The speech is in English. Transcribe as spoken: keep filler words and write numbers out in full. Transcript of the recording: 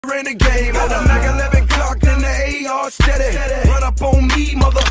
Renegade, on the Mac eleven Glock and the A R steady. Run up on me, mother.